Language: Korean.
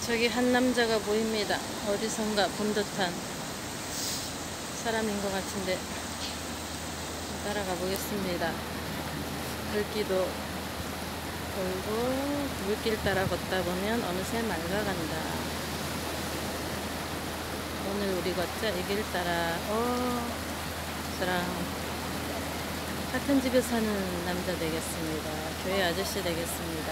저기 한 남자가 보입니다. 어디선가 본 듯한 사람인 것 같은데 따라가 보겠습니다. 글귀도 돌고 물길 따라 걷다 보면 어느새 맑아간다. 오늘 우리 걷자 이 길 따라. 사랑 같은 집에 사는 남자 되겠습니다. 교회 아저씨 되겠습니다.